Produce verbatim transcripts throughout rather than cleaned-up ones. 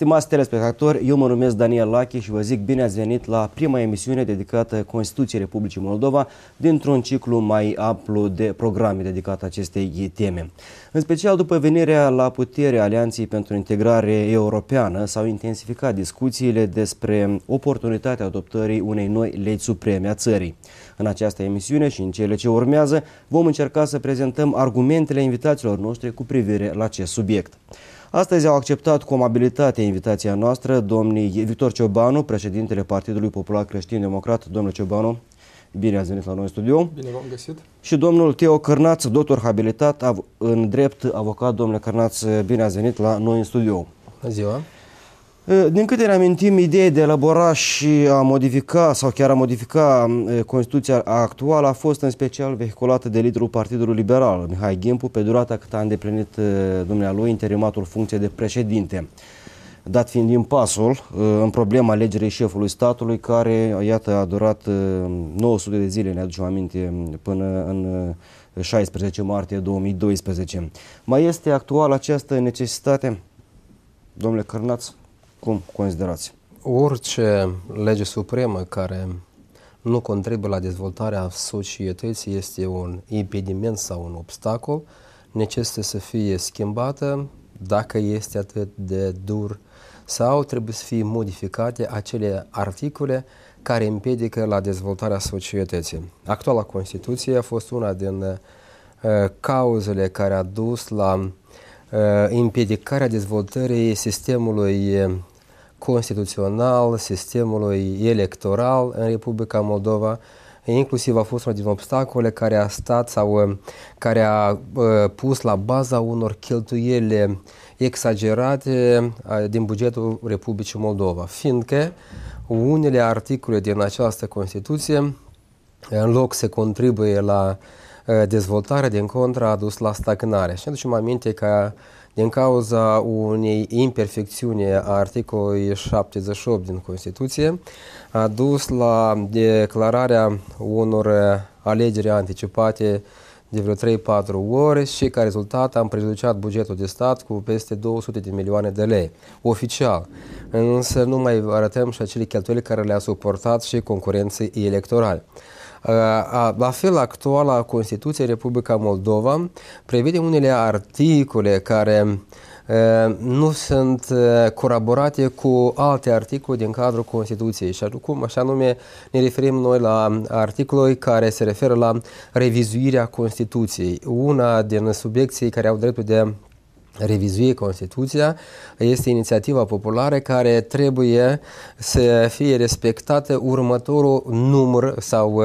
Stimați telespectatori, eu mă numesc Daniel Lache și vă zic bine ați venit la prima emisiune dedicată Constituției Republicii Moldova dintr-un ciclu mai amplu de programe dedicate acestei teme. În special după venirea la putere Alianței pentru Integrare Europeană s-au intensificat discuțiile despre oportunitatea adoptării unei noi legi supreme a țării. În această emisiune și în cele ce urmează vom încerca să prezentăm argumentele invitaților noștri cu privire la acest subiect. Astăzi au acceptat cu amabilitate invitația noastră domnii Victor Ciobanu, președintele Partidului Popular Creștin Democrat. Domnule Ciobanu, bine ați venit la noi în studio. Bine v-am găsit. Și domnul Teo Cărnaț, doctor habilitat în drept, avocat. Domnule Cărnaț, bine ați venit la noi în studio. Bună ziua. Din câte ne amintim, ideea de a elabora și a modifica sau chiar a modifica Constituția actuală a fost în special vehiculată de liderul Partidului Liberal, Mihai Gimpu, pe durata cât a îndeplinit dumnealui interimatul funcției de președinte. Dat fiind impasul în problema alegerii șefului statului, care, iată, a durat nouă sute de zile, ne aducem aminte, până în șaisprezece martie două mii doisprezece. Mai este actuală această necesitate? Domnule Cărnaț, cum considerați? Orice lege supremă care nu contribuie la dezvoltarea societății este un impediment sau un obstacol, necesită să fie schimbată dacă este atât de dur sau trebuie să fie modificate acele articole care împiedică la dezvoltarea societății. Actuala Constituție a fost una din uh, cauzele care a dus la uh, împiedicarea dezvoltării sistemului constituțional, sistemului electoral în Republica Moldova. Inclusiv a fost unul din obstacole care a stat sau care a uh, pus la baza unor cheltuieli exagerate uh, din bugetul Republicii Moldova, fiindcă unele articole din această Constituție, în loc să contribuie la uh, dezvoltare, din contră, a dus la stagnare. Și ne aducem aminte că din cauza unei imperfecțiuni a articolului șaptezeci și opt din Constituție, a dus la declararea unor alegeri anticipate de vreo trei patru ore și ca rezultat am prejudiciat bugetul de stat cu peste două sute de milioane de lei, oficial. Însă nu mai arătăm și acele cheltuieli care le-a suportat și concurenții electorale. La fel, actuala Constituție Republica Moldova prevede unele articole care nu sunt colaborate cu alte articole din cadrul Constituției. Și acum, așa nume, ne referim noi la articolul care se referă la revizuirea Constituției. Una din subiecții care au dreptul de revizui Constituția este inițiativa populară care trebuie să fie respectată următorul număr sau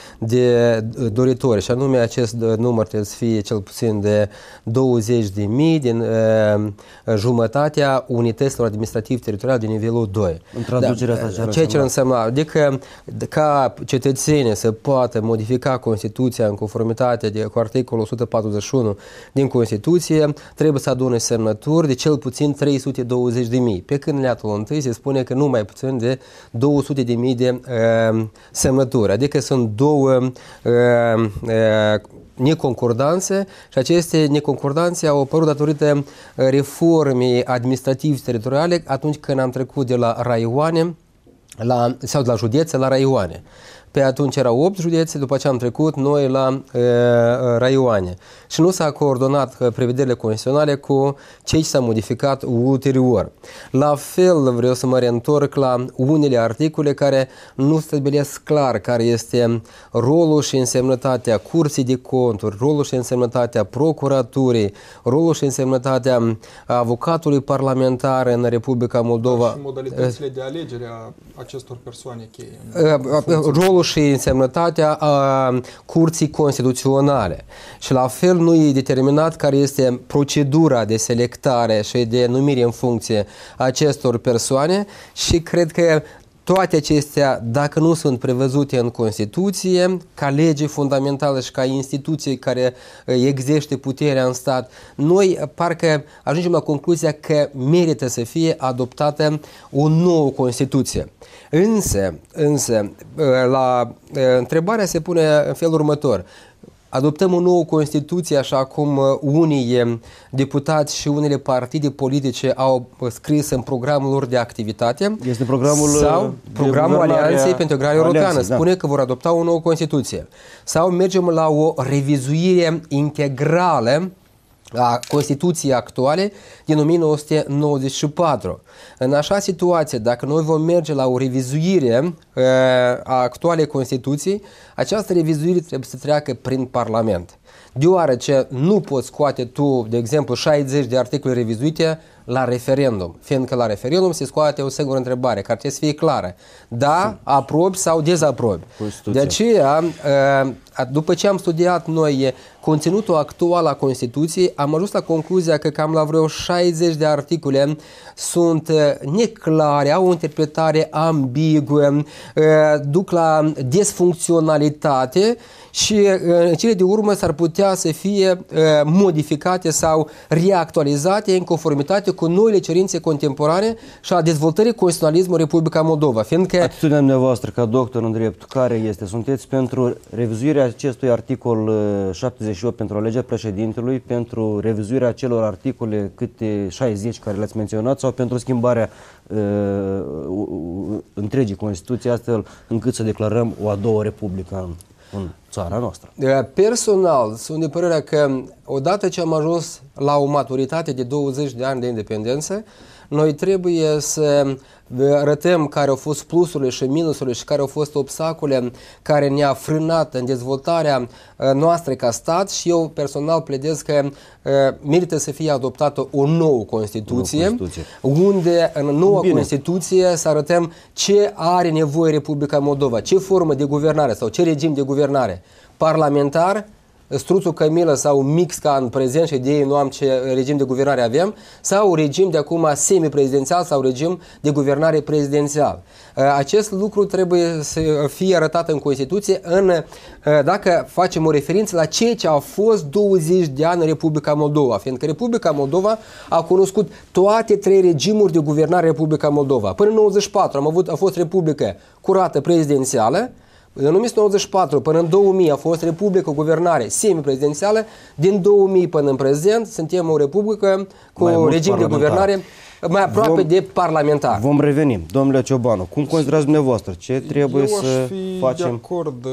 de doritori, și anume acest număr trebuie să fie cel puțin de douăzeci de mii din uh, jumătatea unităților administrativ-teritoriale de nivelul doi. În traducerea asta da, ce ce înseamnă? Adică ca cetățenii să poată modifica Constituția în conformitate de, cu articolul o sută patruzeci și unu din Constituție, trebuie să adune semnături de cel puțin trei sute douăzeci de mii. Pe când alineatul întâi se spune că nu mai puțin de două sute de mii de uh, semnături. Adică sunt două uh, uh, neconcordanțe și aceste neconcordanțe au apărut datorită reformei administrativ-teritoriale atunci când am trecut de la raioane la, sau de la județe la raioane. Pe atunci erau opt județe, după ce am trecut noi la e, raioane. Și nu s-a coordonat prevederile constituționale cu ce s-a modificat ulterior. La fel vreau să mă reîntorc la unele articole care nu stabilesc clar care este rolul și însemnătatea Curții de Conturi, rolul și însemnătatea Procuraturii, rolul și însemnătatea avocatului parlamentar în Republica Moldova. Și modalitățile de alegere a acestor persoane cheie. Rolul și însemnătatea a Curții Constituționale. Și la fel nu e determinat care este procedura de selectare și de numire în funcție a acestor persoane și cred că toate acestea, dacă nu sunt prevăzute în Constituție, ca lege fundamentală și ca instituție care exerce puterea în stat, noi parcă ajungem la concluzia că merită să fie adoptată o nouă Constituție. Însă, însă la întrebarea se pune în felul următor. adoptăm o nouă Constituție, așa cum unii deputați și unele partide politice au scris în programul lor de activitate. Este programul sau programul Alianței pentru Integrare Europeană. Spune da. că vor adopta o nouă Constituție. Sau mergem la o revizuire integrală a Constituției actuale din o mie nouă sute nouăzeci și patru. În așa situație, dacă noi vom merge la o revizuire uh, a actualei Constituții, această revizuire trebuie să treacă prin Parlament. Deoarece nu poți scoate tu, de exemplu, șaizeci de articole revizuite la referendum, fiindcă la referendum se scoate o singură întrebare, care trebuie să fie clară. Da, aprobi sau dezaprobi. De aceea, după ce am studiat noi conținutul actual al Constituției, am ajuns la concluzia că cam la vreo șaizeci de articole sunt neclare, au o interpretare ambiguă, duc la disfuncționalitate și în cele de urmă s-ar putea să fie modificate sau reactualizate în conformitate cu noile cerințe contemporane și a dezvoltării constituționalismului Republica Moldova. Fiindcă atitudinea dumneavoastră ca doctor în drept, care este? Sunteți pentru revizuirea acestui articol șaptezeci și opt pentru legea președintelui, pentru revizuirea celor articole câte șaizeci care le-ați menționat sau pentru schimbarea uh, întregii Constituții astfel încât să declarăm o a doua republică în, în țara noastră? Personal, sunt de părere că odată ce am ajuns la o maturitate de douăzeci de ani de independență, noi trebuie să arătăm care au fost plusurile și minusurile și care au fost obstacole care ne-a frânat în dezvoltarea noastră ca stat și eu personal pledez că merită să fie adoptată o nouă Constituție, Constituție. unde în noua Bine. Constituție să arătăm ce are nevoie Republica Moldova, ce formă de guvernare sau ce regim de guvernare, parlamentar, struțul Camilă sau mix ca în prezent și de ei nu am ce regim de guvernare avem, sau regim de acum semi-prezidențial sau regim de guvernare prezidențial. Acest lucru trebuie să fie arătat în Constituție în, dacă facem o referință la ceea ce a fost douăzeci de ani în Republica Moldova, fiindcă Republica Moldova a cunoscut toate trei regimuri de guvernare Republica Moldova. Până în nouăzeci și patru am avut, a fost republică curată prezidențială. În o mie nouă sute nouăzeci și patru până în două mii a fost republică guvernare semi-prezidențială, din două mii până în prezent suntem o republică cu un regim de guvernare mai aproape vom, de parlamentar. Vom reveni. Domnule Ciobanu, cum considerați dumneavoastră? Ce trebuie Eu să aș fi facem? de acord uh,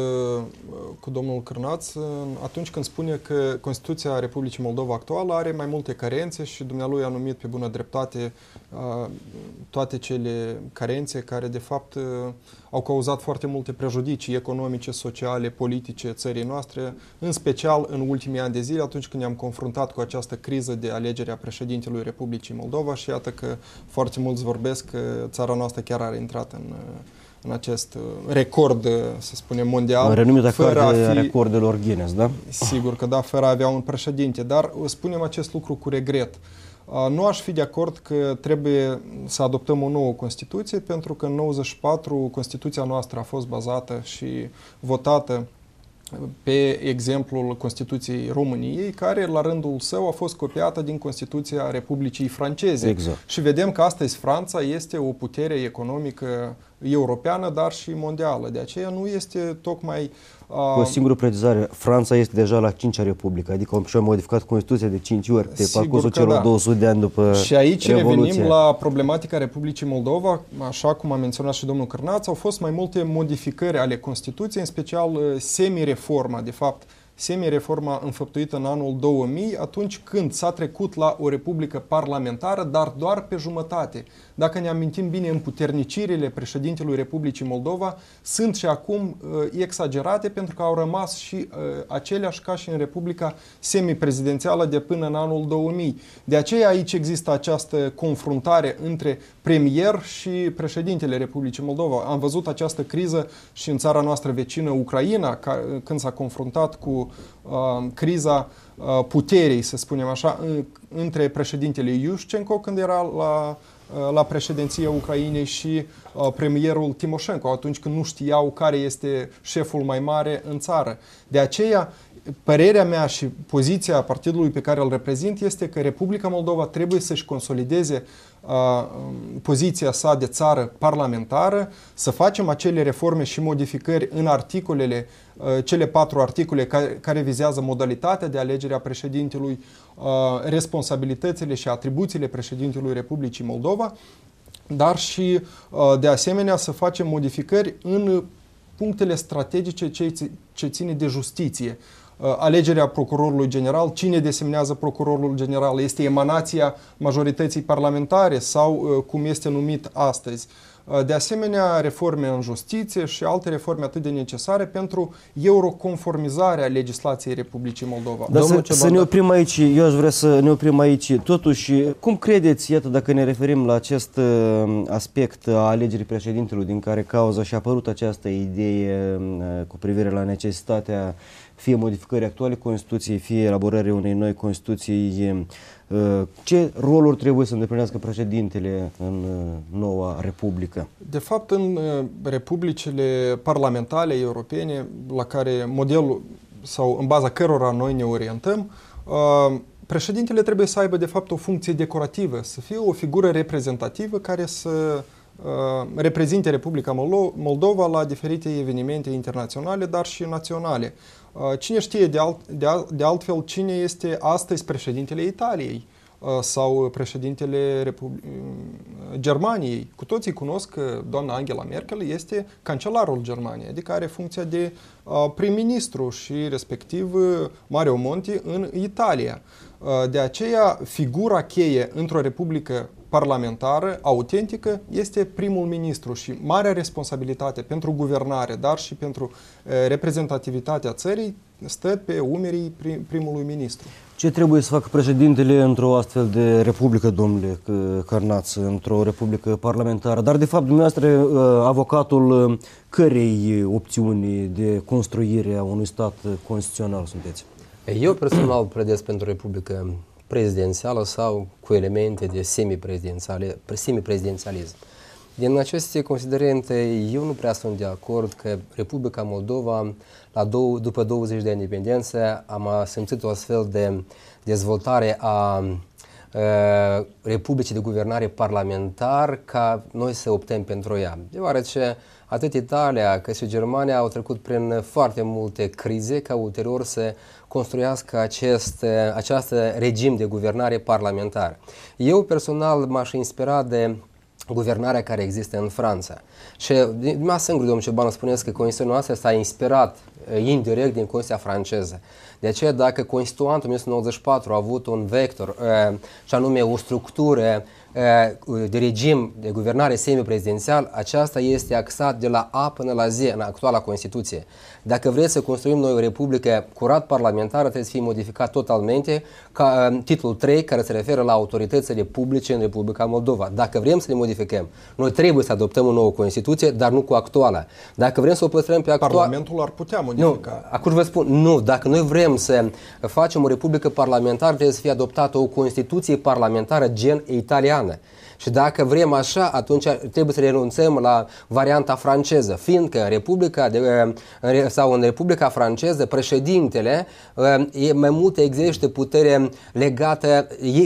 cu domnul Cârnaț uh, atunci când spune că Constituția Republicii Moldova actuală are mai multe carențe și dumnealui a numit pe bună dreptate uh, toate cele carențe care de fapt uh, au cauzat foarte multe prejudicii economice, sociale, politice țării noastre, în special în ultimii ani de zile, atunci când ne-am confruntat cu această criză de alegere a președintelui Republicii Moldova și iată că foarte mulți vorbesc că țara noastră chiar a intrat în, în acest record, să spunem, mondial. Renumită carte a recordelor Guinness, da? Sigur că da, fără a avea un președinte, dar spunem acest lucru cu regret. Nu aș fi de acord că trebuie să adoptăm o nouă Constituție, pentru că în nouăzeci și patru Constituția noastră a fost bazată și votată pe exemplul Constituției României, care la rândul său a fost copiată din Constituția Republicii Franceze. Exact. Și vedem că astăzi Franța este o putere economică europeană, dar și mondială. De aceea nu este tocmai... Uh, Cu o singură precizare, Franța este deja la cincea republică, adică și-a modificat Constituția de cinci ori pe parcursul celor da. două sute de ani după Și aici Revoluție. revenim la problematica Republicii Moldova, așa cum a menționat și domnul Cârnaț, au fost mai multe modificări ale Constituției, în special semi-reforma, de fapt, semi-reforma înfăptuită în anul două mii, atunci când s-a trecut la o republică parlamentară, dar doar pe jumătate. Dacă ne amintim bine, împuternicirile președintelui Republicii Moldova sunt și acum uh, exagerate, pentru că au rămas și uh, aceleași ca și în Republica semiprezidențială de până în anul două mii. De aceea aici există această confruntare între premier și președintele Republicii Moldova. Am văzut această criză și în țara noastră vecină, Ucraina, ca, când s-a confruntat cu uh, criza uh, puterii, să spunem așa, în, între președintele Iușcenco, când era la la președinția Ucrainei și premierul Timoșenko, atunci când nu știau care este șeful mai mare în țară. De aceea, părerea mea și poziția partidului pe care îl reprezint este că Republica Moldova trebuie să-și consolideze uh, poziția sa de țară parlamentară, să facem acele reforme și modificări în articolele, uh, cele patru articole care, care vizează modalitatea de alegere a președintelui, uh, responsabilitățile și atribuțiile președintelui Republicii Moldova, dar și, uh, de asemenea, să facem modificări în punctele strategice ce, ce ține de justiție. Alegerea procurorului general, cine desemnează procurorul general, este emanația majorității parlamentare sau cum este numit astăzi. De asemenea, reforme în justiție și alte reforme atât de necesare pentru euroconformizarea legislației Republicii Moldova. Dar să, să ne oprim aici, eu aș vrea să ne oprim aici. Totuși, cum credeți, iată, dacă ne referim la acest aspect a alegerii președintelui din care cauza și a apărut această idee cu privire la necesitatea fie modificării actuale Constituției, fie elaborării unei noi Constituții, ce roluri trebuie să îndeplinească președintele în noua Republică? De fapt, în republicile parlamentare europene, la care modelul sau în baza cărora noi ne orientăm, președintele trebuie să aibă de fapt o funcție decorativă, să fie o figură reprezentativă care să reprezinte Republica Moldova la diferite evenimente internaționale, dar și naționale. Cine știe de, alt, de, alt, de altfel cine este astăzi președintele Italiei sau președintele Repub- Germaniei? Cu toții cunosc că doamna Angela Merkel este cancelarul Germaniei, adică are funcția de prim-ministru și respectiv Mario Monti în Italia. De aceea, figura cheie într-o republică parlamentară, autentică, este primul ministru și marea responsabilitate pentru guvernare, dar și pentru reprezentativitatea țării stă pe umerii primului ministru. Ce trebuie să facă președintele într-o astfel de republică, domnule Cărnaț, într-o republică parlamentară? Dar, de fapt, dumneavoastră, avocatul cărei opțiuni de construire a unui stat constituțional sunteți? Eu personal pledez pentru republică prezidențială sau cu elemente de semi-prezidențialism. Din aceste considerente, eu nu prea sunt de acord că Republica Moldova, la două, după douăzeci de ani de independență, am simțit o astfel de dezvoltare a, a Republicii de guvernare parlamentar ca noi să optăm pentru ea. Deoarece atât Italia cât și Germania au trecut prin foarte multe crize ca ulterior să construiască acest, acest regim de guvernare parlamentar. Eu personal m-aș inspira de guvernarea care există în Franța. Și mai singur, domnul Ciobanu, spuneți că Constituția noastră s-a inspirat indirect din Constituția franceză. De aceea, dacă Constituantul o mie nouă sute nouăzeci și patru a avut un vector, și anume o structură de regim de guvernare semiprezidențial, aceasta este axat de la A până la Z în actuala Constituție. Dacă vreți să construim noi o republică curat parlamentară, trebuie să fie modificat totalmente ca titlul trei, care se referă la autoritățile publice în Republica Moldova. Dacă vrem să le modificăm, noi trebuie să adoptăm o nouă Constituție, dar nu cu actuala. Dacă vrem să o păstrăm pe actuala... Parlamentul ar putea modifica. Nu, acum vă spun, nu, dacă noi vrem să facem o republică parlamentară, trebuie să fie adoptată o Constituție parlamentară gen italiană. Și dacă vrem așa, atunci trebuie să renunțăm la varianta franceză, fiindcă în Republica de, sau în Republica franceză președintele e mai mult exercită putere legată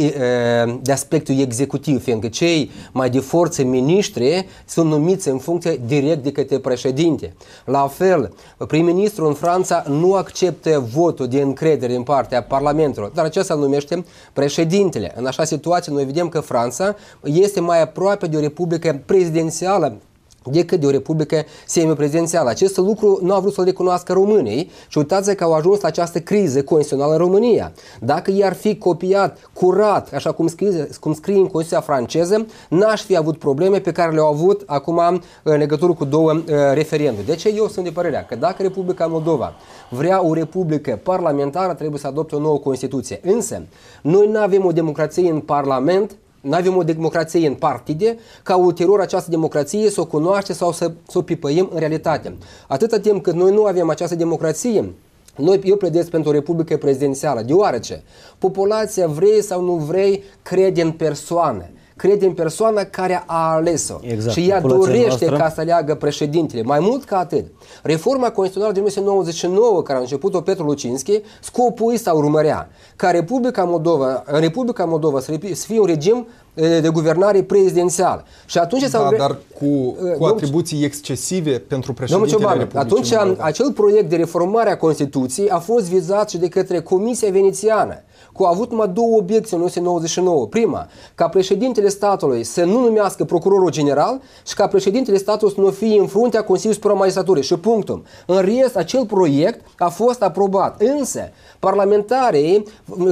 de aspectul executiv, fiindcă cei mai de forță miniștri sunt numiți în funcție direct de către președinte. La fel, prim-ministrul în Franța nu acceptă votul de încredere din partea Parlamentului, dar acesta îl numește președintele. În așa situație noi vedem că Franța este mai aproape de o republică prezidențială decât de o republică semiprezidențială. Acest lucru nu a vrut să-l recunoască românii și uitați că au ajuns la această criză constituțională în România. Dacă i-ar fi copiat curat, așa cum scrie, cum scrie în Constituția franceză, n-aș fi avut probleme pe care le-au avut acum în legătură cu două uh, referenduri. Deci eu sunt de părerea că dacă Republica Moldova vrea o republică parlamentară, trebuie să adopte o nouă Constituție. Însă, noi nu avem o democrație în Parlament, nu avem o democrație în partide, ca ulterior această democrație să o cunoaște sau să, să o pipăim în realitate. Atâta timp cât noi nu avem această democrație, noi, eu pledez pentru o republică prezidențială, deoarece populația, vrei sau nu vrei, crede în persoane. crede în persoana care a ales-o. Exact. Și ea Populația dorește noastră... ca să aleagă președintele. Mai mult ca atât, reforma constituțională din o mie nouă sute nouăzeci și nouă, care a început-o Petru Lucinski, scopul ăsta urmărea ca Republica Moldova, în Republica Moldova să fie un regim de guvernare prezidențial. Și atunci da, vre... dar cu, cu atribuții excesive pentru președintele Cioban, Republicii atunci Moldova. acel proiect de reformare a Constituției a fost vizat și de către Comisia Venețiană, cu a avut numai două obiecții în o mie nouă sute nouăzeci și nouă. Prima, ca președintele statului să nu numească procurorul general și ca președintele statului să nu fie în fruntea Consiliului Superior al Magistraturii. Și punctul. În rest, acel proiect a fost aprobat. Însă, parlamentarii,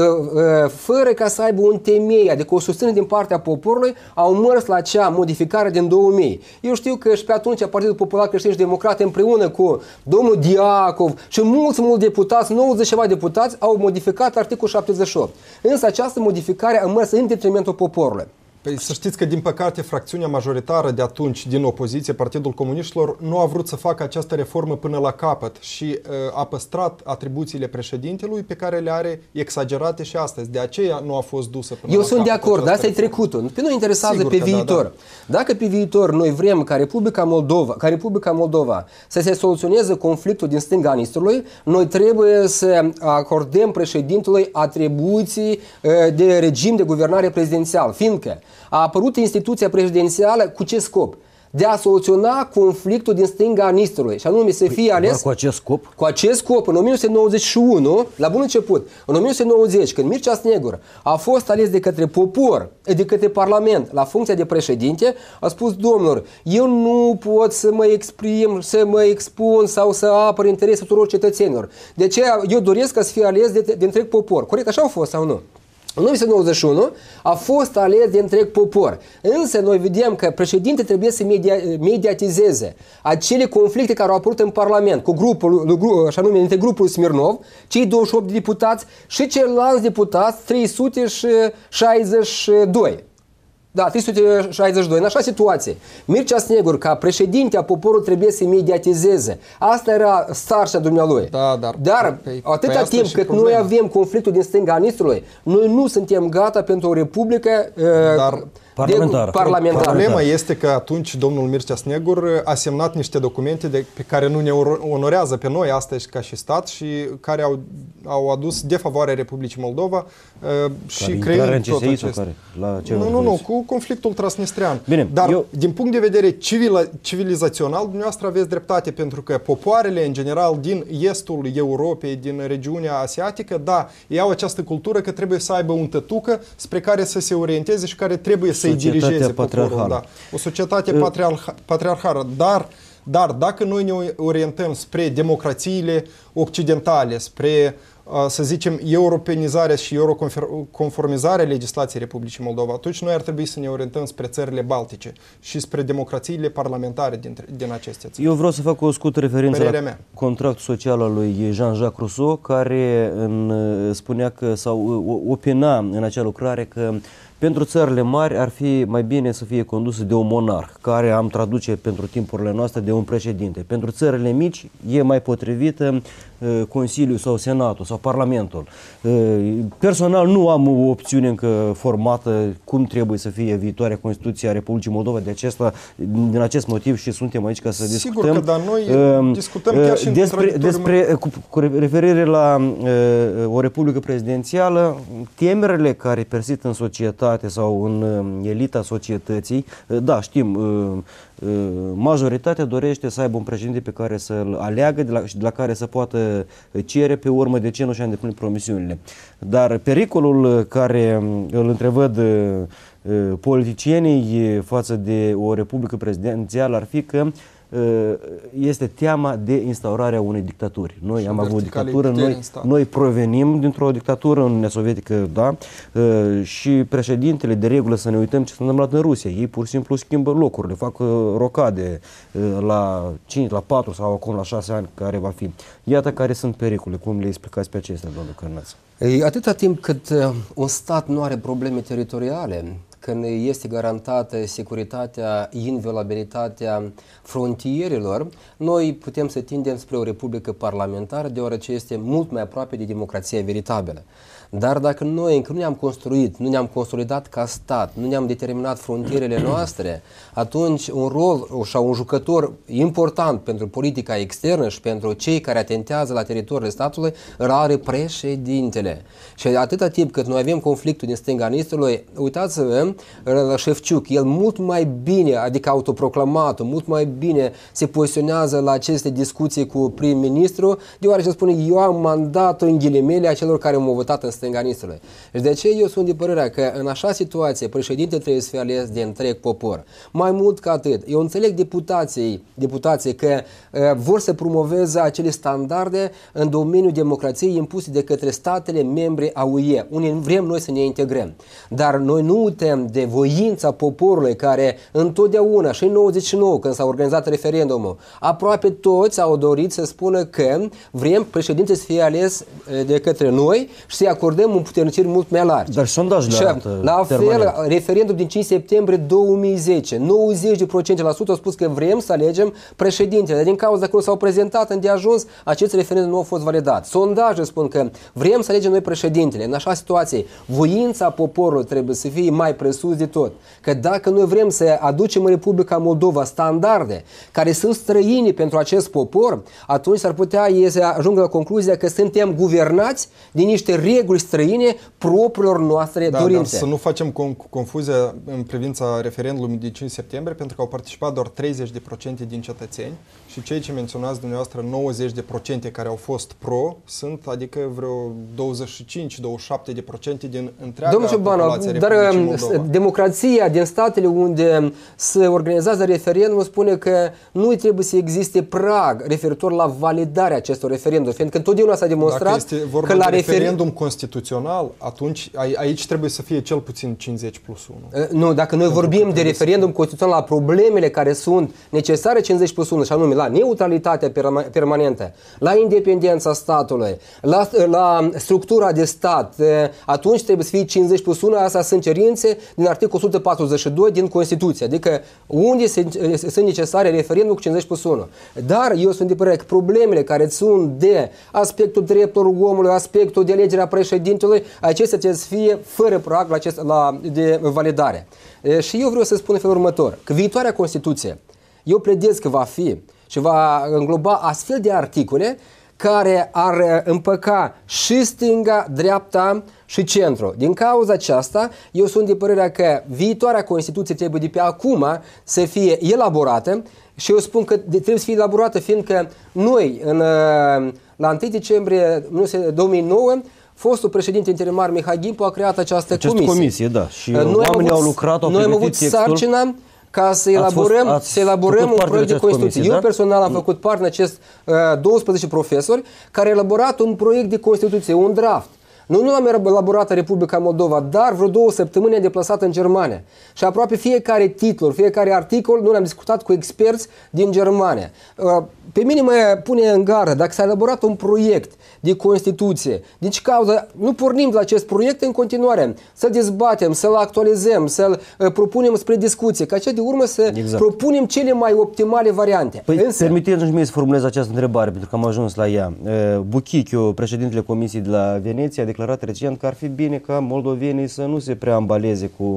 fără ca să aibă un temei, adică o susținere din partea poporului, au mers la acea modificare din două mii. Eu știu că și pe atunci Partidul Popular Creștin și Democrat împreună cu domnul Diacov și mulți, mulți deputați, nouăzeci ceva deputați, au modificat articolul șaptezeci și opt. Însă această modificare a mers în detrimentul poporului. Păi să știți că, din păcate, fracțiunea majoritară de atunci din opoziție, Partidul Comuniștilor, nu a vrut să facă această reformă până la capăt și uh, a păstrat atribuțiile președintelui pe care le are exagerate și astăzi. De aceea nu a fost dusă până Eu la sunt de capăt. acord, dar asta e trecutul. Pe noi interesează Sigur pe că viitor. Da, da. Dacă pe viitor noi vrem ca Republica Moldova, ca Republica Moldova să se soluționeze conflictul din stânga Nistrului, noi trebuie să acordăm președintelui atribuții uh, de regim de guvernare prezidențial, fiindcă a apărut instituția prezidențială cu ce scop? De a soluționa conflictul din stânga Nistrului, și anume să fie ales... Doar cu acest scop? Cu acest scop, în o mie nouă sute nouăzeci și unu, la bun început, în o mie nouă sute nouăzeci, când Mircea Snegur a fost ales de către popor, de către Parlament, la funcția de președinte, a spus, domnilor, eu nu pot să mă exprim, să mă expun sau să apăr interesul tuturor cetățenilor. De aceea eu doresc ca să fie ales de, de întreg popor. Corect? Așa a fost sau nu? În o mie nouă sute nouăzeci și unu a fost ales de întreg popor. Însă noi vedem că președintele trebuie să media, mediatizeze acele conflicte care au apărut în Parlament cu grupul, așa nume, între grupul Smirnov, cei douăzeci și opt de deputați și ceilalți deputați trei sute șaizeci și doi. Da, trei sute șaizeci și doi. În așa situație, Mircea Snegur, ca președinte a poporului, trebuie să mediatizeze. Asta era sarcina dumnealui. Da, dar dar pe, atâta pe timp cât noi avem conflictul din stânga Nistrului, noi nu suntem gata pentru o republică dar, parlamentară. parlamentar. Problema este că atunci domnul Mircea Snegur a semnat niște documente de, pe care nu ne onorează pe noi astăzi ca și stat și care au, au adus defavoarea Republicii Moldova uh, și creând tot acest... Care? La ce nu, nu, nu, cu conflictul transnistrean. Bine, Dar eu... din punct de vedere civil, civilizațional, dumneavoastră aveți dreptate, pentru că popoarele, în general, din estul Europei, din regiunea asiatică, da, ei au această cultură că trebuie să aibă un tătucă spre care să se orienteze și care trebuie să-i dirigeze poporul. Da. O societate patriarha, patriarhală. Dar, dar dacă noi ne orientăm spre democrațiile occidentale, spre, să zicem, europenizarea și euroconformizarea legislației Republicii Moldova, atunci noi ar trebui să ne orientăm spre țările baltice și spre democrațiile parlamentare din, din acestea țări. Eu vreau să fac o scurtă referință Părerea la mea. contractul social al lui Jean-Jacques Rousseau, care în, spunea că, sau opina în acea lucrare că pentru țările mari ar fi mai bine să fie condusă de un monarh, care am traduce pentru timpurile noastre de un președinte. Pentru țările mici e mai potrivită uh, Consiliul sau Senatul sau Parlamentul. Uh, personal nu am o opțiune încă formată cum trebuie să fie viitoarea Constituție a Republicii Moldova, de acesta, din acest motiv și suntem aici ca să discutăm. Sigur că, dar noi uh, discutăm chiar și despre, despre cu, cu referire la uh, o republică prezidențială, temerile care persistă în societate sau în elita societății, da, știm, majoritatea dorește să aibă un președinte pe care să-l aleagă de la, și de la care să poată cere pe urmă de ce nu și-a îndeplinit promisiunile. Dar pericolul care îl întrevăd politicienii față de o republică prezidențială ar fi că este teama de instaurarea unei dictaturi. Noi am avut o dictatură, noi, noi provenim dintr-o dictatură în Uniunea Sovietică, da, și președintele, de regulă, să ne uităm ce s-a întâmplat în Rusia. Ei pur și simplu schimbă locurile, fac rocade la cinci, la patru sau acum la șase ani care va fi. Iată care sunt pericole, cum le explicați pe acestea, domnul Cârnaț? Atâta timp cât un stat nu are probleme teritoriale, când este garantată securitatea, inviolabilitatea frontierelor, noi putem să tindem spre o republică parlamentară, deoarece este mult mai aproape de democrația veritabilă. Dar dacă noi încă nu ne-am construit, nu ne-am consolidat ca stat, nu ne-am determinat frontierele noastre, atunci un rol sau un jucător important pentru politica externă și pentru cei care atentează la teritoriul statului îl are președintele. Și atâta timp cât noi avem conflictul din stânga Nistrului, uitați-vă la Șefciuc, el mult mai bine, adică autoproclamatul, mult mai bine se poziționează la aceste discuții cu prim-ministru, deoarece spune, eu am mandatul în ghilimele a celor care m-au votat în stânga Nistrului. Deci de ce eu sunt de părerea că în așa situație președintele trebuie să fie ales de întreg popor? Mai mult ca atât, eu înțeleg deputații, deputații că uh, vor să promoveze acele standarde în domeniul democrației impuse de către statele membre a U E, unde vrem noi să ne integrăm. Dar noi nu uităm de voința poporului care întotdeauna, și în nouăzeci și nouă când s-a organizat referendumul, aproape toți au dorit să spună că vrem președintele să fie ales de către noi și să-i acordăm un puterniciri mult mai largi. Dar sondajele arată la fel, permanent. referendum din cinci septembrie două mii zece, nouăzeci la sută au spus că vrem să alegem președintele, dar din cauza că nu s-au prezentat îndeajuns, acest referendum nu a fost validat. Sondajele spun că vrem să alegem noi președintele. În așa situație, voința poporului trebuie să fie mai presus de tot. Că dacă noi vrem să aducem în Republica Moldova standarde care sunt străine pentru acest popor, atunci s-ar putea ei să ajungă la concluzia că suntem guvernați de niște reguli străine propriilor noastre da, dorințe. Dar să nu facem confuzia în privința referendumului din cinci septembrie, pentru că au participat doar treizeci la sută din cetățeni și cei ce menționați dumneavoastră, nouăzeci la sută care au fost pro, sunt adică vreo douăzeci și cinci douăzeci și șapte la sută din întreaga populație dar Republicii Moldova. Democrația din statele unde se organizează referendumul spune că nu trebuie să existe prag referitor la validarea acestor referendumuri, fiindcă întotdeauna s-a demonstrat Dacă este vorba că la de refer... referendum constituțional, atunci aici trebuie să fie cel puțin cincizeci plus unu. Nu, dacă noi Pentru vorbim de referendum să... constituțional la problemele care sunt necesare cincizeci plus unu, și anume la neutralitatea perma permanentă, la independența statului, la, la structura de stat, atunci trebuie să fie cincizeci plus unu, astea sunt cerințe din articolul o sută patruzeci și doi din Constituție, adică unde sunt necesare referendum cu cincizeci plus unu. Dar eu sunt de părere că problemele care sunt de aspectul drepturilor omului, aspectul de alegerea președintelui, acestea trebuie să fie fără prag la, acest, la de validare. E, și eu vreau să spun în felul următor, că viitoarea Constituție, eu pledez că va fi și va îngloba astfel de articole care ar împăca și stânga, dreapta și centru. Din cauza aceasta, eu sunt de părerea că viitoarea Constituție trebuie de pe acum să fie elaborată și eu spun că trebuie să fie elaborată fiindcă noi, în, la întâi decembrie două mii nouă, fostul președinte interimar Mihai Gimpu a creat această Această comisie. comisie, da. Și noi oamenii avut, au lucrat, au Noi am pregătit avut textul. sarcina ca să elaborăm, Ați fost, să elaborăm un proiect de Constituție. comisie, Eu da? personal am făcut parte în acest uh, douăsprezece profesori care au elaborat un proiect de Constituție, un draft. Noi nu l-am elaborat în Republica Moldova, dar vreo două săptămâni am deplasat în Germania. Și aproape fiecare titlu, fiecare articol, noi l-am discutat cu experți din Germania. Pe mine mă pune în gardă, dacă s-a elaborat un proiect de Constituție, deci cauza, nu pornim de la acest proiect în continuare, să-l dezbatem, să-l actualizăm, să-l propunem spre discuție, ca cea de urmă să exact. propunem cele mai optimale variante. Păi, Însă, permiteți-mi mie să formulez această întrebare, pentru că am ajuns la ea. Buchichiu, președintele Comisiei de la Veneția, a declarat recent că ar fi bine ca moldovenii să nu se preambaleze cu,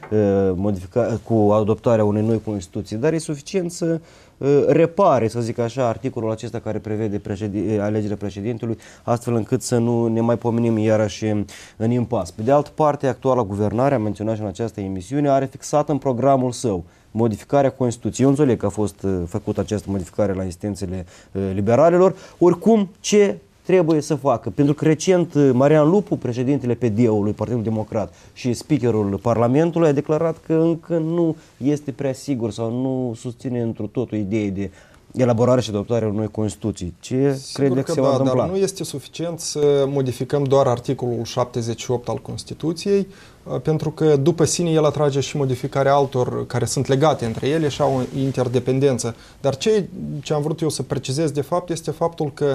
modifica, cu adoptarea unei noi Constituții, dar e suficient să repare, să zic așa, articolul acesta care prevede președin, alegerea președintelui, astfel încât să nu ne mai pomenim iarăși în impas. Pe de altă parte, actuala guvernare, am menționat și în această emisiune, are fixat în programul său modificarea Constituției. Eu înțeleg că a fost făcută această modificare la instanțele liberalilor. Oricum, ce trebuie să facă? Pentru că recent Marian Lupu, președintele P D E-ului, Partidul Democrat, și speakerul Parlamentului a declarat că încă nu este prea sigur sau nu susține întru totul ideea de elaborare și adoptarea unei Constituții. Ce crede că se va întâmpla? Dar nu este suficient să modificăm doar articolul șaptezeci și opt al Constituției, pentru că după sine el atrage și modificarea altor care sunt legate între ele și au o interdependență. Dar ce, ce am vrut eu să precizez de fapt este faptul că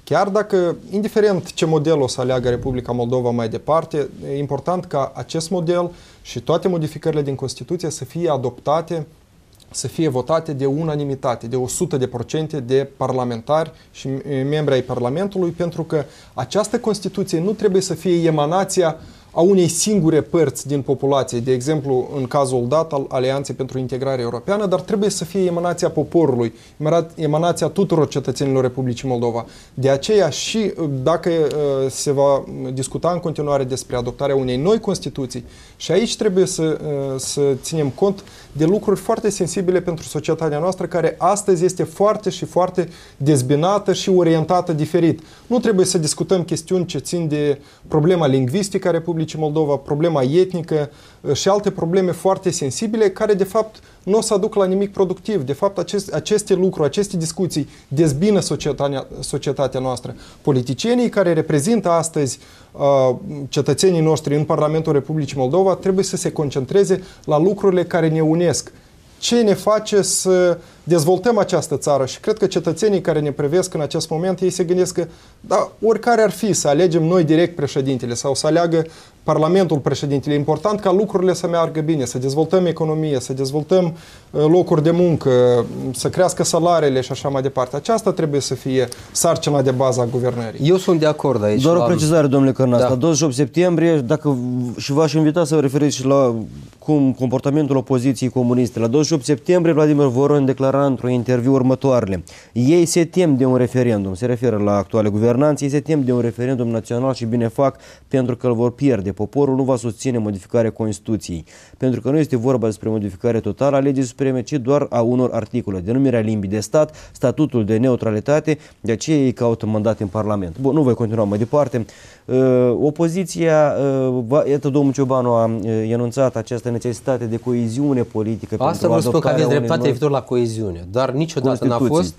Chiar dacă, indiferent ce model o să aleagă Republica Moldova mai departe, e important ca acest model și toate modificările din Constituție să fie adoptate, să fie votate de unanimitate, de o sută de procente de parlamentari și membri ai Parlamentului, pentru că această Constituție nu trebuie să fie emanația a unei singure părți din populație, de exemplu, în cazul dat al Alianței pentru Integrare Europeană, dar trebuie să fie emanația poporului, emanația tuturor cetățenilor Republicii Moldova. De aceea și dacă se va discuta în continuare despre adoptarea unei noi Constituții, și aici trebuie să, să ținem cont de lucruri foarte sensibile pentru societatea noastră, care astăzi este foarte și foarte dezbinată și orientată diferit. Nu trebuie să discutăm chestiuni ce țin de problema lingvistică a Republicii Moldova, problema etnică și alte probleme foarte sensibile care de fapt nu o să aduc la nimic productiv. De fapt, acest, aceste lucruri, aceste discuții dezbină societatea, societatea noastră. Politicienii care reprezintă astăzi uh, cetățenii noștri în Parlamentul Republicii Moldova trebuie să se concentreze la lucrurile care ne unesc. Ce ne face să dezvoltăm această țară? Și cred că cetățenii care ne privesc în acest moment, ei se gândesc că, da, oricare ar fi să alegem noi direct președintele sau să aleagă Parlamentul președintele, e important ca lucrurile să meargă bine, să dezvoltăm economie, să dezvoltăm locuri de muncă, să crească salariile și așa mai departe. Aceasta trebuie să fie sarcina de bază a guvernării. Eu sunt de acord aici. Doar o precizare, domnule Cărnaț, Da. la douăzeci și opt septembrie, dacă și v-aș invita să vă referiți și la cum comportamentul opoziției comuniste. La douăzeci și opt septembrie, Vladimir Voron declara într-un interviu următoarele. Ei se tem de un referendum, se referă la actuale guvernanți, ei se tem de un referendum național și bine fac pentru că îl vor pierde. Poporul nu va susține modificarea Constituției, pentru că nu este vorba despre modificare totală a legii supreme, ci doar a unor articole. Denumirea limbii de stat, statutul de neutralitate, de aceea ei caută mandat în Parlament. Bun, nu voi continua mai departe. Uh, opoziția, uh, va, iată, domnul Ciobanu a uh, enunțat această necesitate de coeziune politică. Asta vă spun că aveți dreptate referitor la coeziune, dar niciodată n-a fost,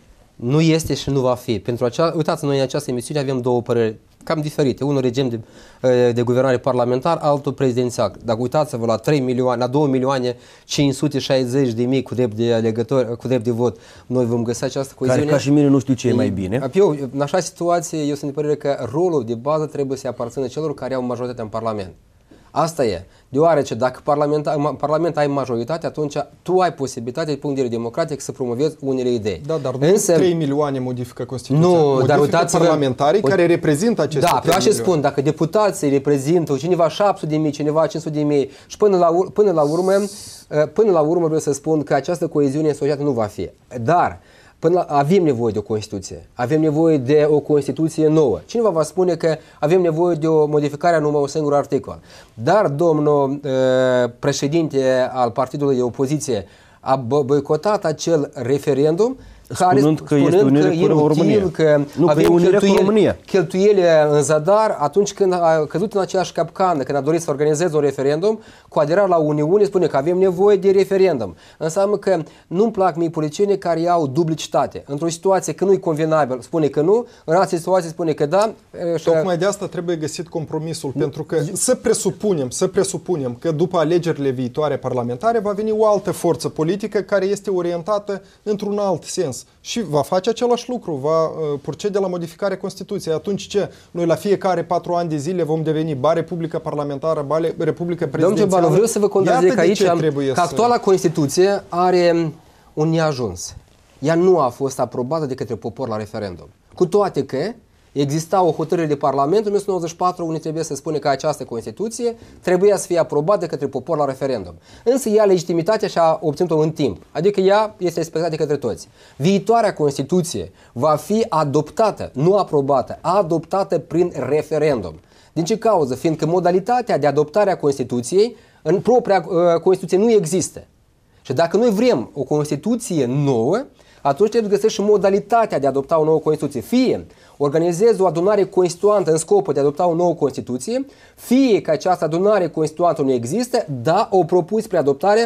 nu este și nu va fi. Pentru acea, uitați, noi în această emisiune avem două păreri cam diferite. Unul regim de, de guvernare parlamentar, altul prezidențial. Dacă uitați-vă la trei milioane, la două milioane cinci sute șaizeci de mii cu drept de alegători, cu drept de vot, noi vom găsi această coeziune. Care ca și mine nu știu ce e mai bine. Eu, în așa situație, eu sunt de părere că rolul de bază trebuie să aparțină celor care au majoritatea în Parlament. Asta e. Deoarece dacă în Parlament ai majoritate, atunci tu ai posibilitatea, din punct de vedere democratic, să promovezi unele idei. Da, dar Însă, trei milioane modifică Constituția. Nu, modifică dar uitați-vă parlamentarii care reprezintă aceste Da, trei pe așa spun, dacă deputații reprezintă cineva șapte sute de mii, cineva cinci sute de mii și până la, până la urmă, până la urmă vreau să spun că această coeziune în societate nu va fi. Dar până la, avem nevoie de o Constituție, avem nevoie de o Constituție nouă. Cineva va spune că avem nevoie de o modificare a numai un singur articol. Dar domnul uh, președinte al partidului de opoziție a boicotat acel referendum, spunând că spunând este unire că cu România. Că nu, că e unire cu România. Cheltuieli în zadar atunci când a căzut în aceeași capcană, când a dorit să organizeze un referendum, cu aderarea la Uniune spune că avem nevoie de referendum. Înseamnă că nu-mi plac mie politicienii care au duplicitate. Într-o situație că nu-i convenabil, spune că nu, în altă situație spune că da. Și tocmai de asta trebuie găsit compromisul, pentru că să presupunem, să presupunem că după alegerile viitoare parlamentare va veni o altă forță politică care este orientată într-un alt sens. Și va face același lucru, va uh, procede la modificarea Constituției. Atunci ce? Noi la fiecare patru ani de zile vom deveni ba Republică Parlamentară, ba Republică Prezidențială. Domnul Ciobanu, vreau să vă contrazic aici că actuala să... Constituție are un neajuns. Ea nu a fost aprobată de către popor la referendum. Cu toate că exista o hotărâre de Parlament în o mie nouă sute nouăzeci și patru unde trebuie să spune că această Constituție trebuia să fie aprobată de către popor la referendum. Însă ea legitimitatea și-a obținut-o în timp. Adică ea este respectată de către toți. Viitoarea Constituție va fi adoptată, nu aprobată, adoptată prin referendum. Din ce cauză? Fiindcă modalitatea de adoptare a Constituției în propria uh, Constituție nu există. Și dacă noi vrem o Constituție nouă, atunci trebuie să găsești și modalitatea de a adopta o nouă Constituție. Fie organizezi o adunare constituantă în scopul de a adopta o nouă Constituție, fie că această adunare constituantă nu există, da, o propui spre adoptare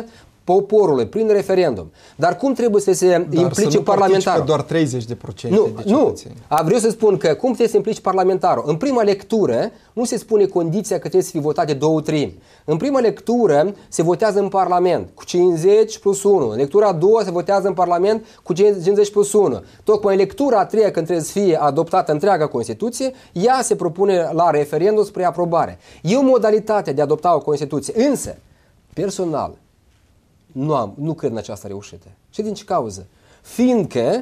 poporului prin referendum. Dar cum trebuie să se Dar implice să nu parlamentarul? doar treizeci de procente Nu, de cetățeni. nu. A, vreau să spun că cum trebuie să implici parlamentarul? În prima lectură nu se spune condiția că trebuie să fie votat de două treimi. În prima lectură se votează în Parlament cu cincizeci plus unu. În lectura a doua se votează în Parlament cu cincizeci plus unu. Tocmai în lectura a treia, când trebuie să fie adoptată întreaga Constituție, ea se propune la referendum spre aprobare. E o modalitate de a adopta o Constituție. Însă, personal, nu, am, nu cred în această reușită. Și din ce cauză? Fiindcă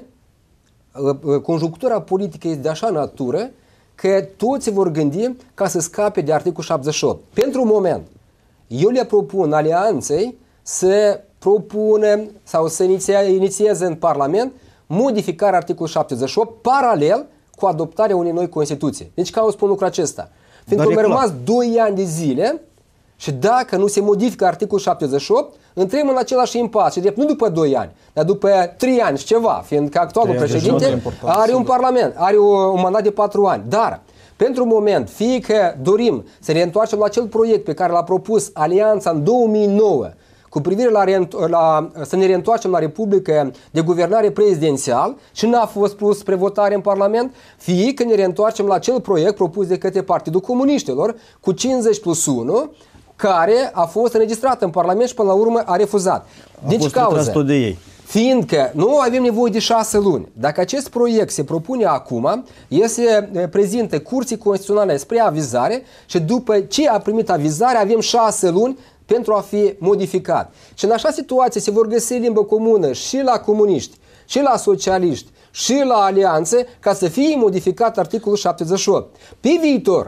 conjunctura politică este de așa natură că toți vor gândi ca să scape de articolul șaptezeci și opt. Pentru moment, eu le propun alianței să propună sau să inițieze în Parlament modificarea articolului șaptezeci și opt paralel cu adoptarea unei noi Constituții. Deci ca o spun lucrul acesta? Fiindcă au rămas doi ani de zile și dacă nu se modifică articolul șaptezeci și opt, intrăm în același impas. Și drept nu după doi ani, dar după trei ani și ceva, fiindcă actualul președinte are un parlament, are un mandat de patru ani. Dar, pentru moment, fie că dorim să ne întoarcem la acel proiect pe care l-a propus Alianța în două mii nouă, cu privire la, la să ne reîntoarcem la Republică de guvernare prezidențial și n-a fost pus spre votare în Parlament, fie că ne reîntoarcem la acel proiect propus de către Partidul Comuniștilor cu cincizeci plus unu, care a fost înregistrat în Parlament și până la urmă a refuzat. A fost retras tot de ei. Fiindcă nu avem nevoie de șase luni. Dacă acest proiect se propune acum, el se prezintă Curții Constituționale spre avizare și după ce a primit avizare avem șase luni pentru a fi modificat. Și în așa situație se vor găsi limbă comună și la comuniști, și la socialiști, și la alianțe, ca să fie modificat articolul șaptezeci și opt. Pe viitor,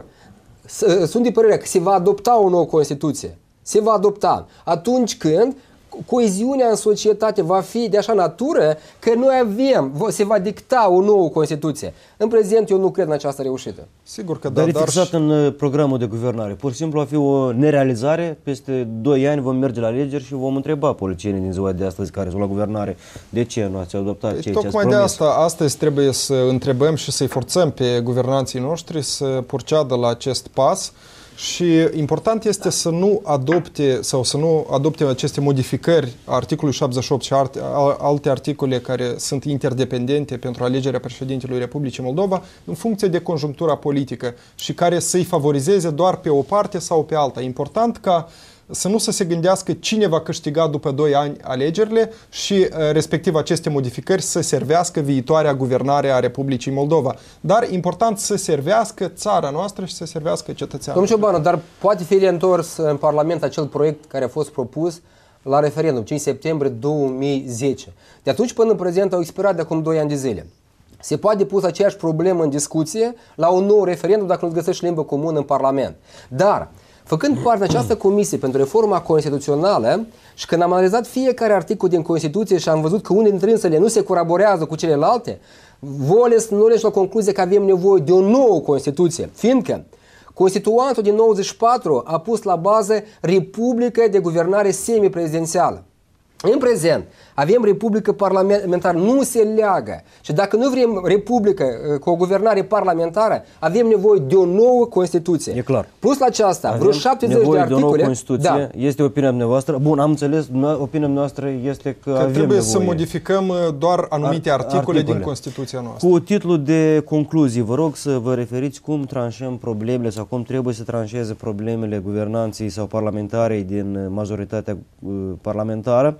sunt de părere că se va adopta o nouă Constituție. Se va adopta atunci când coeziunea în societate va fi de așa natură că noi avem, se va dicta o nouă Constituție. În prezent eu nu cred în această reușită. Sigur că da, dar e dar fixat în programul de guvernare. Pur și simplu va fi o nerealizare. Peste doi ani vom merge la alegeri și vom întreba politicienii din ziua de astăzi care sunt la guvernare de ce nu ați adoptat Deci, ceea ce ați tocmai promis. de asta, astăzi trebuie să întrebăm și să-i forțăm pe guvernanții noștri să proceadă la acest pas. Și important este să nu adopte sau să nu adopte aceste modificări a articolului șaptezeci și opt și alte articole care sunt interdependente pentru alegerea președintelui Republicii Moldova în funcție de conjunctura politică și care să-i favorizeze doar pe o parte sau pe alta. Important ca să nu să se gândească cine va câștiga după doi ani alegerile și respectiv aceste modificări să servească viitoarea guvernare a Republicii Moldova. Dar important să servească țara noastră și să servească cetățeanul. Domnul Ciobanu, dar poate fi reîntors în Parlament acel proiect care a fost propus la referendum, cinci septembrie două mii zece. De atunci până în prezent au expirat de acum doi ani de zile. Se poate pus aceeași problemă în discuție la un nou referendum dacă nu găsești limbă comună în Parlament. Dar făcând parte din această comisie pentru reforma constituțională și când am analizat fiecare articol din Constituție și am văzut că unele dintre însele nu se colaborează cu celelalte, voles nu le la concluzie că avem nevoie de o nouă Constituție, fiindcă Constituantul din nouăzeci și patru a pus la bază Republică de guvernare semiprezidențială. În prezent avem Republică parlamentară, nu se leagă. Și dacă nu vrem Republică cu o guvernare parlamentară, avem nevoie de o nouă Constituție. E clar. Plus la aceasta, avem vreo șaptezeci de articole. De o nouă Constituție. Da. Este opinia noastră. Bun, am înțeles, opinia noastră este că, că avem trebuie nevoie. să modificăm doar anumite Ar, articole, articole din Constituția noastră. Cu titlul de concluzii, vă rog să vă referiți cum tranșăm problemele sau cum trebuie să tranșeze problemele guvernanții sau parlamentarei din majoritatea uh, parlamentară.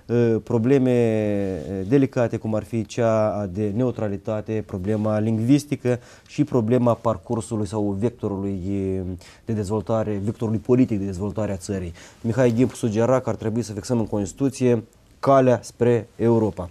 Probleme delicate cum ar fi cea de neutralitate, problema lingvistică și problema parcursului sau vectorului de dezvoltare, vectorului politic de dezvoltare a țării. Mihai Ghimp sugera că ar trebui să fixăm în Constituție calea spre Europa.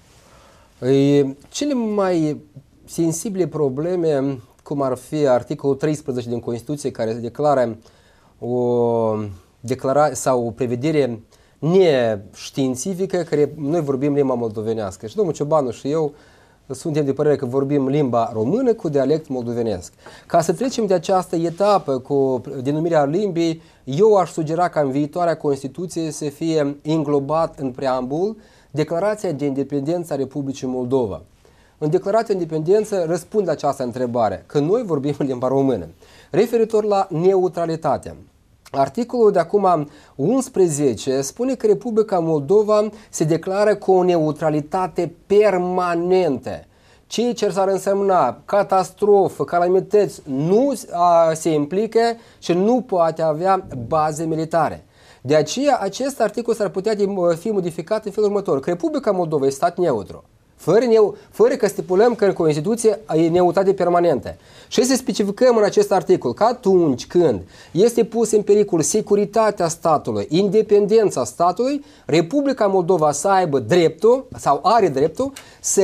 Cele mai sensibile probleme, cum ar fi articolul treisprezece din Constituție, care declară o declarare sau o prevedere neștiințifică, care noi vorbim limba moldovenească. Și domnul Ciobanu și eu suntem de părere că vorbim limba română cu dialect moldovenesc. Ca să trecem de această etapă cu denumirea limbii, eu aș sugera ca în viitoarea Constituție să fie inglobat în preambul Declarația de Independență a Republicii Moldova. În Declarația de Independență răspund la această întrebare, că noi vorbim în limba română. Referitor la neutralitate. Articolul de acum unsprezece spune că Republica Moldova se declară cu o neutralitate permanentă. Ceea ce s-ar însemna catastrofă, calamități, nu a, se implică și nu poate avea baze militare. De aceea, acest articol s-ar putea fi modificat în felul următor. Că Republica Moldova este stat neutru, fără, neu, fără că stipulăm că în Constituție e neutralitate permanentă. Și să specificăm în acest articol că atunci când este pus în pericol securitatea statului, independența statului, Republica Moldova să aibă dreptul sau are dreptul să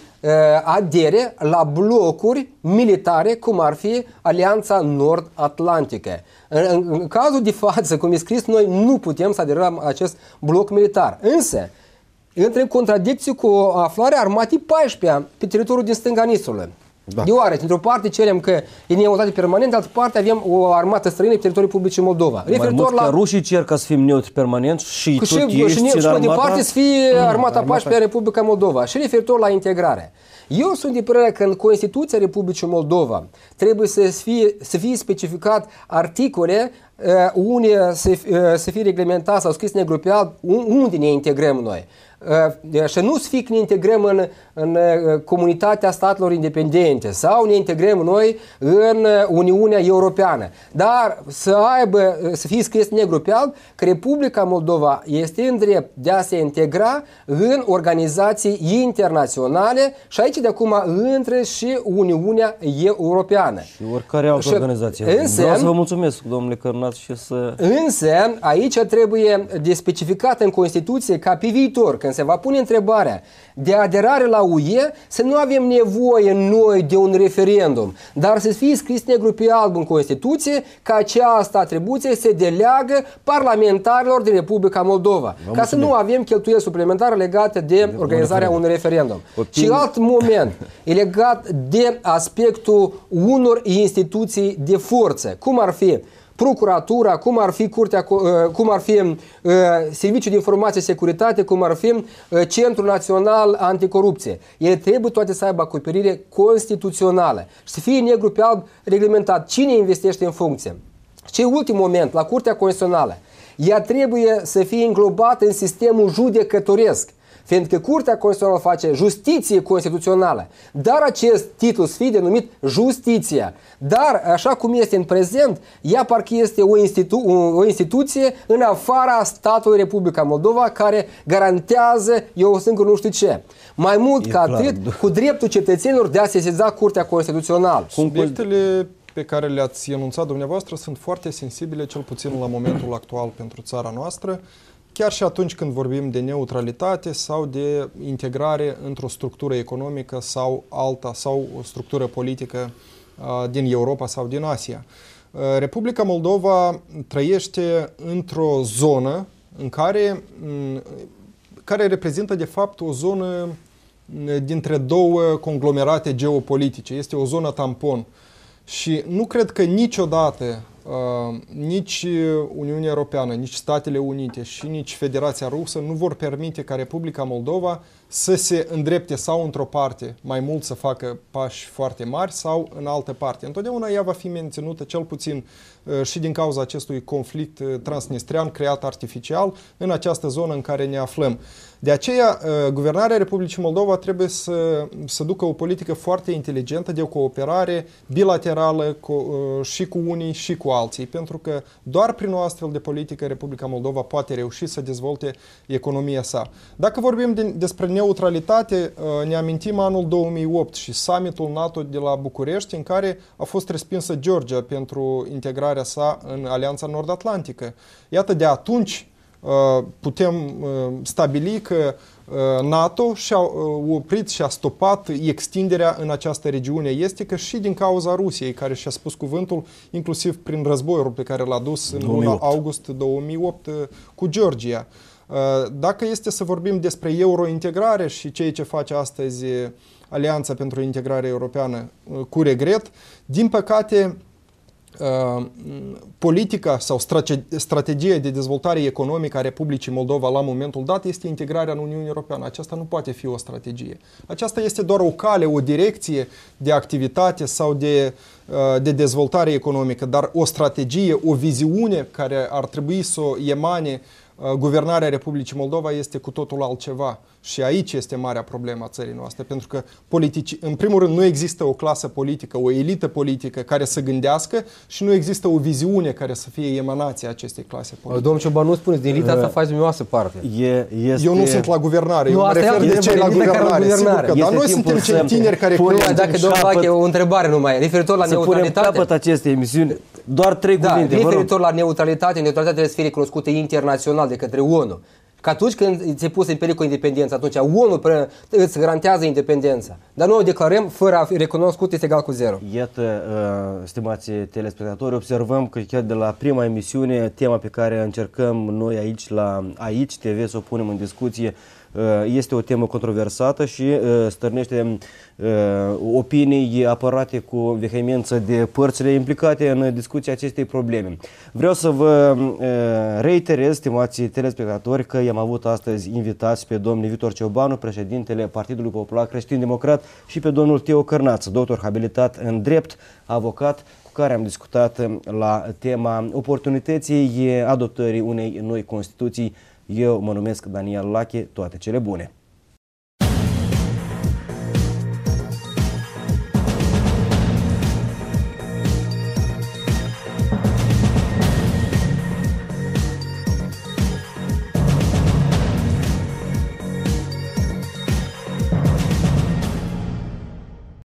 adere la blocuri militare, cum ar fi Alianța Nord-Atlantică. În, în cazul de față, cum e scris, noi nu putem să aderăm la acest bloc militar. Însă, între în contradicție cu aflarea armatei paisprezece pe teritoriul din stânga Nistrului. Da. Deoarece, într-o parte cerem că e neutralitate permanentă, de altă parte avem o armată străină pe teritoriul Republicii Moldova. Mai mult la rușii cer ca să fim neutri permanent și tot și, ești și, și armata... de parte să fie armata, armata paisprezece a Republica Moldova. Și referitor la integrare. Eu sunt de părere că în Constituția Republicii Moldova trebuie să fie, să fie specificat articole uh, unde să, uh, să fie reglementat sau scris negru pe alb unde ne integrăm noi. Uh, și nu să fie că ne integrăm în, în uh, comunitatea statelor independente sau ne integrăm noi în Uniunea Europeană. Dar să aibă, să fie scris negru pe alb că Republica Moldova este în drept de a se integra în organizații internaționale și aici de acum între și Uniunea Europeană. Și oricare altă și organizație. Însă, vreau să vă mulțumesc, domnule Cărnaț, și să... Însă, aici trebuie de specificat în Constituție ca pe viitor, când se va pune întrebarea de aderare la U E, să nu avem nevoie noi de un referendum, dar să fie scris negru pe alb în Constituție că această atribuție se deleagă parlamentarilor din Republica Moldova. Vă ca mulțumim. Să nu avem cheltuieli suplimentare legate de, de organizarea unui referendum. Opin... Și alt moment e legat de aspectul unor instituții de forță, cum ar fi Procuratura, cum ar fi Curtea, cum ar fi uh, Serviciul de Informație și Securitate, cum ar fi uh, Centrul Național Anticorupție. Ele trebuie toate să aibă acoperire constituțională și să fie negru pe alb reglementat cine investește în funcție. Și ultimul moment, la Curtea Constituțională, ea trebuie să fie înglobată în sistemul judecătoresc, fiindcă Curtea Constituțională face justiție constituțională, dar acest titlu să fie denumit justiția. Dar, așa cum este în prezent, ea parcă este o, institu- o instituție în afara statului Republica Moldova care garantează, eu singur nu știu ce. Mai mult e ca clar, atât, d- cu dreptul cetățenilor de a sesiza Curtea Constituțională. Subiectele pe care le-ați enunțat dumneavoastră sunt foarte sensibile, cel puțin la momentul actual pentru țara noastră. Chiar și atunci când vorbim de neutralitate sau de integrare într-o structură economică sau alta, sau o structură politică uh, din Europa sau din Asia. Uh, Republica Moldova trăiește într-o zonă în care, um, care reprezintă de fapt o zonă dintre două conglomerate geopolitice. Este o zonă tampon. Și nu cred că niciodată Uh, nici Uniunea Europeană, nici Statele Unite și nici Federația Rusă nu vor permite ca Republica Moldova să se îndrepte sau într-o parte mai mult să facă pași foarte mari sau în altă parte. Întotdeauna ea va fi menținută cel puțin uh, și din cauza acestui conflict uh, transnistrean creat artificial în această zonă în care ne aflăm. De aceea, uh, guvernarea Republicii Moldova trebuie să, să ducă o politică foarte inteligentă de o cooperare bilaterală cu, uh, și cu unii și cu alții, pentru că doar prin o astfel de politică Republica Moldova poate reuși să dezvolte economia sa. Dacă vorbim de, despre neutralitate, ne amintim anul două mii opt și summitul NATO de la București, în care a fost respinsă Georgia pentru integrarea sa în Alianța Nord-Atlantică. Iată, de atunci putem stabili că NATO și-a oprit și a stopat extinderea în această regiune estică și din cauza Rusiei, care și-a spus cuvântul, inclusiv prin războiul pe care l-a dus în luna august două mii opt cu Georgia. Dacă este să vorbim despre eurointegrare și ceea ce face astăzi Alianța pentru Integrare Europeană cu regret, din păcate politica sau strategia de dezvoltare economică a Republicii Moldova la momentul dat este integrarea în Uniunea Europeană. Aceasta nu poate fi o strategie. Aceasta este doar o cale, o direcție de activitate sau de, de dezvoltare economică, dar o strategie, o viziune care ar trebui să o emane guvernarea Republicii Moldova este cu totul altceva. Și aici este marea problemă a țării noastre, pentru că politici, în primul rând nu există o clasă politică, o elită politică care să gândească și nu există o viziune care să fie emanația acestei clase politice. Domnul Cioban, nu spuneți, din elita asta faci dumneavoastră parte. E, este... Eu nu sunt la guvernare, nu, eu mă refer de cei la guvernare, sigur că, dar noi suntem cei tineri care credem. Dacă domnul Lache, o întrebare numai, referitor la neutralitate. Să punem capăt acestei emisiuni, doar trei da, cuvinte, referitor la neutralitate, neutralitatea trebuie să fie recunoscută internațional de către ONU. Că atunci când ți-e pus în pericol independența, atunci ONU îți garantează independența. Dar noi o declarăm fără a fi recunoscut, este egal cu zero. Iată, stimați telespectatori, observăm că chiar de la prima emisiune, tema pe care încercăm noi aici la Aici T V să o punem în discuție este o temă controversată și stârnește opinii apărate cu vehemență de părțile implicate în discuția acestei probleme. Vreau să vă reiterez, stimați telespectatori, că i-am avut astăzi invitați pe domnul Victor Ciobanu, președintele Partidului Popular Creștin-Democrat, și pe domnul Teo Cârnață, doctor habilitat în drept, avocat, cu care am discutat la tema oportunității adoptării unei noi Constituții. Eu mă numesc Daniel Lache, toate cele bune!